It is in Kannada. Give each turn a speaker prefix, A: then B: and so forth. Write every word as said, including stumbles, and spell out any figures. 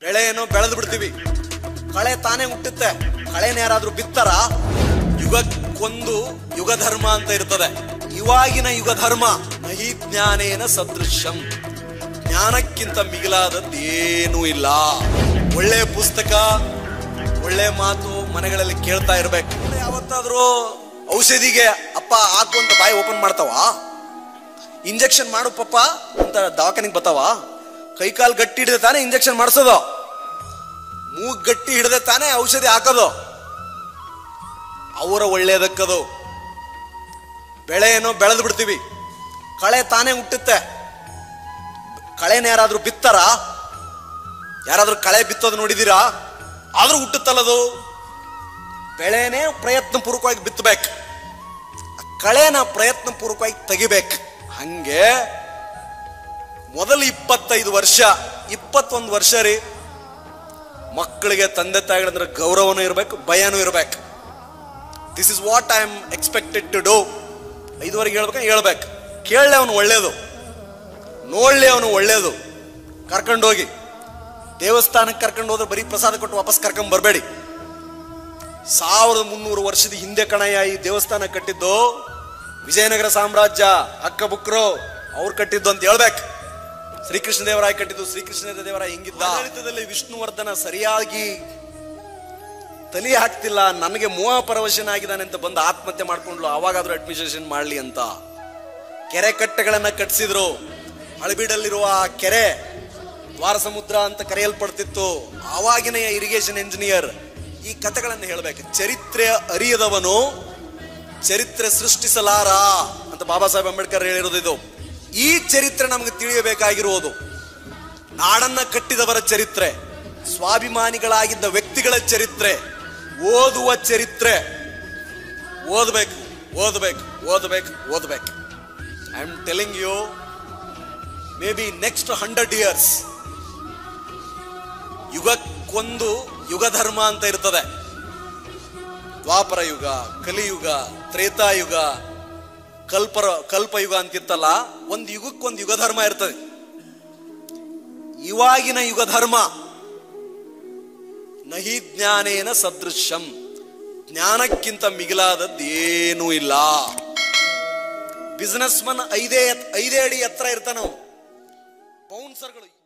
A: ಬೆಳೆಯನ್ನು ಬೆಳೆದು ಬಿಡ್ತೀವಿ, ಕಳೆ ತಾನೇ ಹುಟ್ಟುತ್ತೆ. ಕಳೆನ ಯಾರಾದ್ರೂ ಬಿತ್ತರ? ಯುಗಕ್ಕೊಂದು ಯುಗ ಧರ್ಮ ಅಂತ ಇರ್ತದೆ. ಇವಾಗಿನ ಯುಗ ಧರ್ಮ ನಹಿ ಜ್ಞಾನೇನ ಸದೃಶಂ, ಜ್ಞಾನಕ್ಕಿಂತ ಮಿಗಿಲಾದದ್ದು ಏನೂ ಇಲ್ಲ. ಒಳ್ಳೆ ಪುಸ್ತಕ, ಒಳ್ಳೆ ಮಾತು ಮನೆಗಳಲ್ಲಿ ಕೇಳ್ತಾ ಇರ್ಬೇಕು. ಯಾವತ್ತಾದ್ರೂ ಔಷಧಿಗೆ ಅಪ್ಪ ಹಾಕು ಅಂತ ಬಾಯಿ ಓಪನ್ ಮಾಡ್ತಾವ? ಇಂಜೆಕ್ಷನ್ ಮಾಡು ಪಪ್ಪ ಅಂತ ದವಾಖಾನಿಗೆ ಬರ್ತಾವ? ಕೈಕಾಲು ಗಟ್ಟಿ ಹಿಡಿದೆ ತಾನೇ ಇಂಜೆಕ್ಷನ್ ಮಾಡಿಸೋದು, ಮೂಗ್ ಗಟ್ಟಿ ಹಿಡಿದೆ ತಾನೇ ಔಷಧಿ ಹಾಕೋದು. ಅವರ ಒಳ್ಳೇದಕ್ಕದು. ಬೆಳೆಯನ್ನು ಬೆಳೆದು ಬಿಡ್ತೀವಿ, ಕಳೆ ತಾನೇ ಹುಟ್ಟುತ್ತೆ. ಕಳೆನ ಯಾರಾದ್ರೂ ಬಿತ್ತಾರ? ಯಾರಾದ್ರೂ ಕಳೆ ಬಿತ್ತೋದು ನೋಡಿದೀರಾ? ಆದ್ರೂ ಹುಟ್ಟುತ್ತಲ್ಲದು. ಬೆಳೆನೇ ಪ್ರಯತ್ನ ಪೂರ್ವಕವಾಗಿ ಬಿತ್ತಬೇಕು, ಕಳೆನ ಪ್ರಯತ್ನ ಪೂರ್ವಕವಾಗಿ ತೆಗಿಬೇಕು. ಹಂಗೆ ಮೊದಲು ಇಪ್ಪತ್ತೈದು ವರ್ಷ ಇಪ್ಪತ್ತೊಂದು ವರ್ಷ ರೀ ಮಕ್ಕಳಿಗೆ ತಂದೆ ತಾಯಿಗಳಂದ್ರೆ ಗೌರವನೂ ಇರಬೇಕು, ಭಯನೂ ಇರಬೇಕು. This is what I am expected to do. ಐದುವರೆಗೆ ಹೇಳ್ಬೇಕು, ಹೇಳ್ಬೇಕು. ಕೇಳಲೆ ಅವನು ಒಳ್ಳೇದು, ನೋಡ್ಲಿ ಅವನು ಒಳ್ಳೇದು. ಕರ್ಕೊಂಡೋಗಿ ದೇವಸ್ಥಾನಕ್ಕೆ ಕರ್ಕೊಂಡು ಹೋದ್ರೆ ಬರೀ ಪ್ರಸಾದ ಕೊಟ್ಟು ವಾಪಸ್ ಕರ್ಕೊಂಡ್ ಬರಬೇಡಿ. ಸಾವಿರದ ಮುನ್ನೂರು ವರ್ಷದ ಹಿಂದೆ ಕಣಯ್ಯ ಈ ದೇವಸ್ಥಾನ ಕಟ್ಟಿದ್ದು. ವಿಜಯನಗರ ಸಾಮ್ರಾಜ್ಯ ಅಕ್ಕ ಬುಕ್ರು ಅವ್ರು ಕಟ್ಟಿದ್ದು ಅಂತ ಹೇಳ್ಬೇಕು. ಶ್ರೀಕೃಷ್ಣ ದೇವರಾಯ ಕಟ್ಟಿದ್ದು. ಶ್ರೀಕೃಷ್ಣ ದೇವರಾಯ ಹಿಂಗಿದ್ದ. ಆಡಳಿತದಲ್ಲಿ ವಿಷ್ಣುವರ್ಧನ ಸರಿಯಾಗಿ ತಲೆ ಹಾಕ್ತಿಲ್ಲ, ನನಗೆ ಮೋಹ ಪರವಶನಾಗಿದ್ದಾನೆ ಅಂತ ಬಂದು ಆತ್ಮಹತ್ಯೆ ಮಾಡ್ಕೊಂಡ್ಲು. ಅವಾಗಾದ್ರೂ ಅಡ್ಮಿನಿಸ್ಟ್ರೇಷನ್ ಮಾಡ್ಲಿ ಅಂತ ಕೆರೆ ಕಟ್ಟೆಗಳನ್ನ ಕಟ್ಟಿಸಿದ್ರು. ಹಳಬೀಡಲ್ಲಿರುವ ಆ ಕೆರೆ ದ್ವಾರ ಸಮುದ್ರ ಅಂತ ಕರೆಯಲ್ಪಡ್ತಿತ್ತು. ಆವಾಗಿನ ಇರಿಗೇಷನ್ ಇಂಜಿನಿಯರ್ ಈ ಕಥೆಗಳನ್ನು ಹೇಳ್ಬೇಕು. ಚರಿತ್ರೆ ಅರಿಯದವನು ಚರಿತ್ರೆ ಸೃಷ್ಟಿಸಲಾರ ಅಂತ ಬಾಬಾ ಸಾಹೇಬ್ ಅಂಬೇಡ್ಕರ್ ಹೇಳಿರೋದು ಇದು. ಈ ಚರಿತ್ರೆ ನಮಗೆ ತಿಳಿಯಬೇಕಾಗಿರುವುದು ನಾಡನ್ನ ಕಟ್ಟಿದವರ ಚರಿತ್ರೆ, ಸ್ವಾಭಿಮಾನಿಗಳಾಗಿದ್ದ ವ್ಯಕ್ತಿಗಳ ಚರಿತ್ರೆ, ಓದುವ ಚರಿತ್ರೆ. ಓದಬೇಕು ಓದಬೇಕು ಓದಬೇಕು ಓದಬೇಕು. I am telling you, maybe next hundred years ಯುಗಕ್ಕೊಂದು ಯುಗ ಧರ್ಮ ಅಂತ ಇರ್ತದೆ. ದ್ವಾಪರ ಯುಗ, ಕಲಿಯುಗ, ತ್ರೇತಾಯುಗ, ಕಲ್ಪರ ಕಲ್ಪಯುಗ ಅಂತಿರ್ತಲ್ಲ. ಒಂದು ಯುಗಕ್ಕೊಂದು ಯುಗ ಧರ್ಮ ಇರ್ತದೆ. ಇವಾಗಿನ ಯುಗ ಧರ್ಮ ನಹಿ ಜ್ಞಾನೇನ ಸದೃಶಂ, ಜ್ಞಾನಕ್ಕಿಂತ ಮಿಗಿಲಾದದ್ದು ಏನೂ ಇಲ್ಲ. ಬಿಸ್ನೆಸ್ ಮನ್ ಐದೇ ಐದೇ ಅಡಿ ಎತ್ತರ ಇರ್ತಾನ, ಬೌನ್ಸರ್ಗಳು